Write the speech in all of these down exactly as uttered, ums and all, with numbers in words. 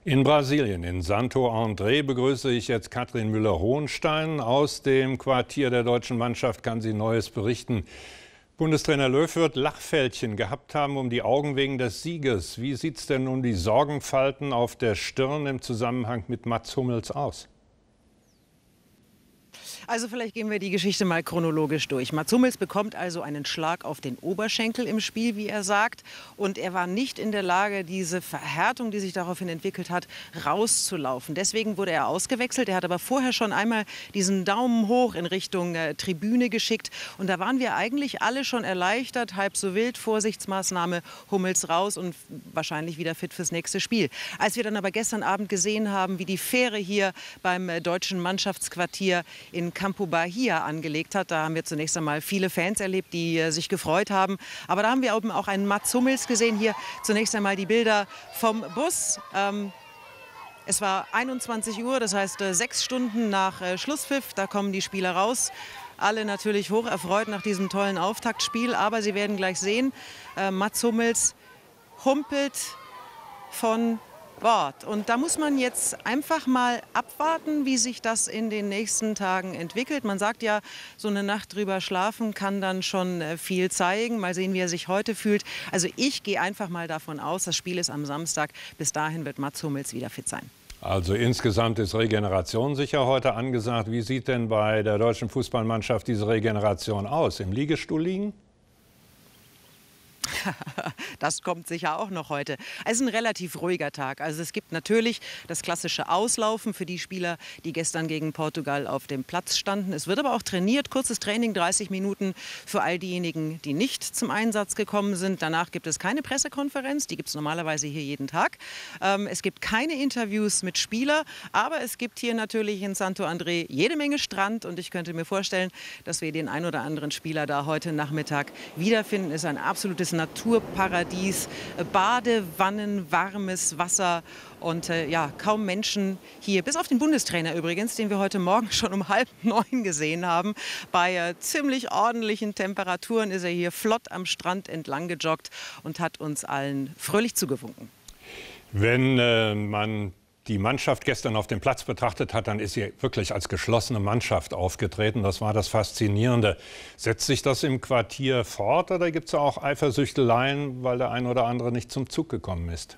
In Brasilien, in Santo André, begrüße ich jetzt Katrin Müller-Hohenstein. Aus dem Quartier der deutschen Mannschaft kann sie Neues berichten. Bundestrainer Löw wird Lachfältchen gehabt haben um die Augen wegen des Sieges. Wie sieht es denn um die Sorgenfalten auf der Stirn im Zusammenhang mit Mats Hummels aus? Also vielleicht gehen wir die Geschichte mal chronologisch durch. Mats Hummels bekommt also einen Schlag auf den Oberschenkel im Spiel, wie er sagt. Und er war nicht in der Lage, diese Verhärtung, die sich daraufhin entwickelt hat, rauszulaufen. Deswegen wurde er ausgewechselt. Er hat aber vorher schon einmal diesen Daumen hoch in Richtung äh, Tribüne geschickt. Und da waren wir eigentlich alle schon erleichtert. Halb so wild, Vorsichtsmaßnahme, Hummels raus und wahrscheinlich wieder fit fürs nächste Spiel. Als wir dann aber gestern Abend gesehen haben, wie die Fähre hier beim äh, deutschen Mannschaftsquartier in Campo Bahia angelegt hat. Da haben wir zunächst einmal viele Fans erlebt, die äh, sich gefreut haben. Aber da haben wir eben auch einen Mats Hummels gesehen. Hier zunächst einmal die Bilder vom Bus. Ähm, es war einundzwanzig Uhr, das heißt äh, sechs Stunden nach äh, Schlusspfiff. Da kommen die Spieler raus. Alle natürlich hoch erfreut nach diesem tollen Auftaktspiel. Aber Sie werden gleich sehen, äh, Mats Hummels humpelt von Bord. Und da muss man jetzt einfach mal abwarten, wie sich das in den nächsten Tagen entwickelt. Man sagt ja, so eine Nacht drüber schlafen kann dann schon viel zeigen. Mal sehen, wie er sich heute fühlt. Also ich gehe einfach mal davon aus, das Spiel ist am Samstag. Bis dahin wird Mats Hummels wieder fit sein. Also insgesamt ist Regeneration sicher heute angesagt. Wie sieht denn bei der deutschen Fußballmannschaft diese Regeneration aus? Im Liegestuhl liegen? Das kommt sicher auch noch heute. Es ist ein relativ ruhiger Tag. Also es gibt natürlich das klassische Auslaufen für die Spieler, die gestern gegen Portugal auf dem Platz standen. Es wird aber auch trainiert, kurzes Training, dreißig Minuten für all diejenigen, die nicht zum Einsatz gekommen sind. Danach gibt es keine Pressekonferenz, die gibt es normalerweise hier jeden Tag. Ähm, es gibt keine Interviews mit Spielern, aber es gibt hier natürlich in Santo André jede Menge Strand und ich könnte mir vorstellen, dass wir den ein oder anderen Spieler da heute Nachmittag wiederfinden. Es ist ein absolutes Naturparadies, Badewannen, warmes Wasser und äh, ja, kaum Menschen hier, bis auf den Bundestrainer übrigens, den wir heute Morgen schon um halb neun gesehen haben. Bei äh, ziemlich ordentlichen Temperaturen ist er hier flott am Strand entlang gejoggt und hat uns allen fröhlich zugewunken. Wenn äh, man die Mannschaft gestern auf dem Platz betrachtet hat, dann ist sie wirklich als geschlossene Mannschaft aufgetreten. Das war das Faszinierende. Setzt sich das im Quartier fort oder gibt es auch Eifersüchteleien, weil der ein oder andere nicht zum Zug gekommen ist?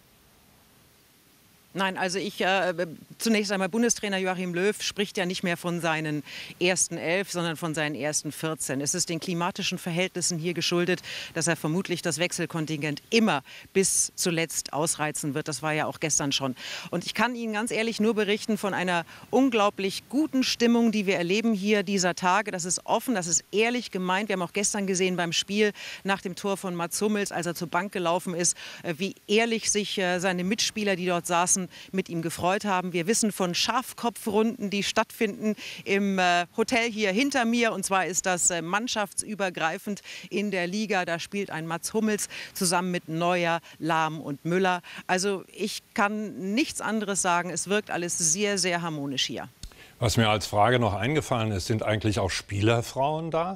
Nein, also ich, äh, zunächst einmal Bundestrainer Joachim Löw spricht ja nicht mehr von seinen ersten elf, sondern von seinen ersten vierzehn. Es ist den klimatischen Verhältnissen hier geschuldet, dass er vermutlich das Wechselkontingent immer bis zuletzt ausreizen wird. Das war ja auch gestern schon. Und ich kann Ihnen ganz ehrlich nur berichten von einer unglaublich guten Stimmung, die wir erleben hier dieser Tage. Das ist offen, das ist ehrlich gemeint. Wir haben auch gestern gesehen beim Spiel nach dem Tor von Mats Hummels, als er zur Bank gelaufen ist, wie ehrlich sich äh, seine Mitspieler, die dort saßen, mit ihm gefreut haben. Wir wissen von Schafkopfrunden, die stattfinden im äh, Hotel hier hinter mir. Und zwar ist das äh, mannschaftsübergreifend in der Liga. Da spielt ein Mats Hummels zusammen mit Neuer, Lahm und Müller. Also ich kann nichts anderes sagen. Es wirkt alles sehr, sehr harmonisch hier. Was mir als Frage noch eingefallen ist, sind eigentlich auch Spielerfrauen da?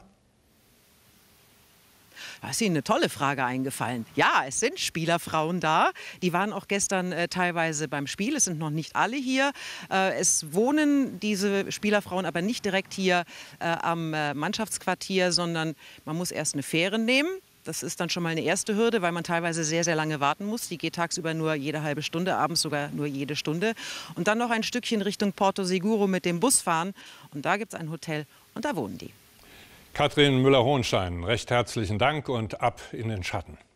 Da ist Ihnen eine tolle Frage eingefallen. Ja, es sind Spielerfrauen da. Die waren auch gestern äh, teilweise beim Spiel. Es sind noch nicht alle hier. Äh, es wohnen diese Spielerfrauen aber nicht direkt hier äh, am äh, Mannschaftsquartier, sondern man muss erst eine Fähre nehmen. Das ist dann schon mal eine erste Hürde, weil man teilweise sehr, sehr lange warten muss. Die geht tagsüber nur jede halbe Stunde, abends sogar nur jede Stunde. Und dann noch ein Stückchen Richtung Porto Seguro mit dem Bus fahren. Und da gibt es ein Hotel und da wohnen die. Katrin Müller-Hohenstein, recht herzlichen Dank und ab in den Schatten.